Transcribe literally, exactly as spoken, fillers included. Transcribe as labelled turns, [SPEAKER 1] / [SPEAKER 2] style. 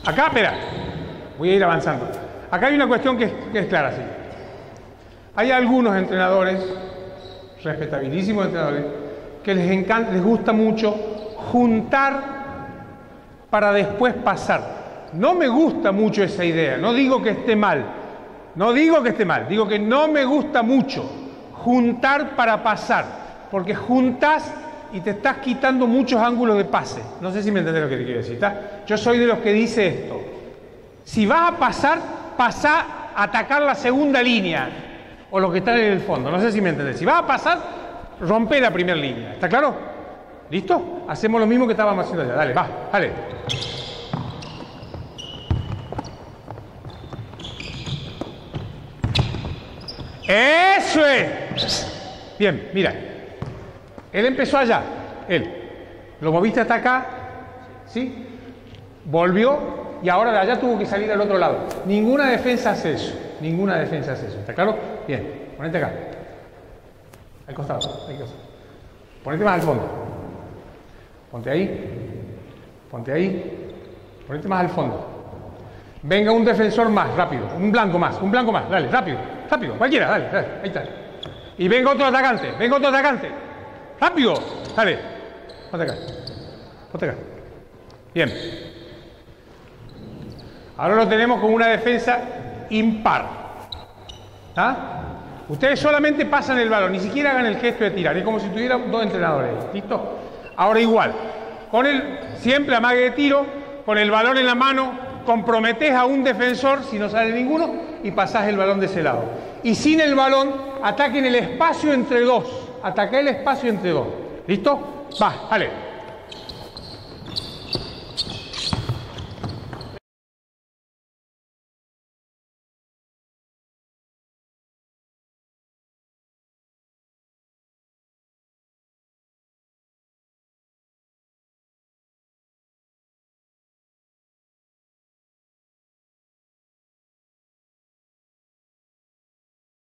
[SPEAKER 1] Acá, espera, voy a ir avanzando. Acá hay una cuestión que es, que es clara, sí. Hay algunos entrenadores, respetabilísimos entrenadores, que les encanta, les gusta mucho juntar para después pasar. No me gusta mucho esa idea, no digo que esté mal, no digo que esté mal, digo que no me gusta mucho juntar para pasar, porque juntás y te estás quitando muchos ángulos de pase. No sé si me entendés lo que te quiero decir, ¿está? Yo soy de los que dice esto: si vas a pasar, pasá a atacar la segunda línea o los que están en el fondo. No sé si me entendés. Si vas a pasar, rompe la primera línea. ¿Está claro? ¿Listo? Hacemos lo mismo que estábamos haciendo allá. Dale, va, dale. ¡Eso es! Bien, mira. Él empezó allá. Él. Lo moviste hasta acá. ¿Sí? Volvió y ahora de allá tuvo que salir al otro lado. Ninguna defensa hace eso. Ninguna defensa hace eso. ¿Está claro? Bien. Ponete acá. Al costado. Al costado. Ponete más al fondo. Ponte ahí. Ponte ahí. Ponete más al fondo. Venga un defensor más, rápido. Un blanco más. Un blanco más. Dale, rápido. Rápido. Cualquiera. Dale, dale. Ahí está. Y venga otro atacante. Venga otro atacante. Rápido. Dale. Ponte acá. Ponte acá. Bien. Ahora lo tenemos con una defensa impar. ¿Ah? Ustedes solamente pasan el balón, ni siquiera hagan el gesto de tirar. Es como si tuvieran dos entrenadores. ¿Listo? Ahora igual. Con el, siempre amague de tiro, con el balón en la mano, comprometés a un defensor, si no sale ninguno, y pasás el balón de ese lado. Y sin el balón, ataquen el espacio entre dos. Atacá el espacio entre dos. ¿Listo? Va, dale.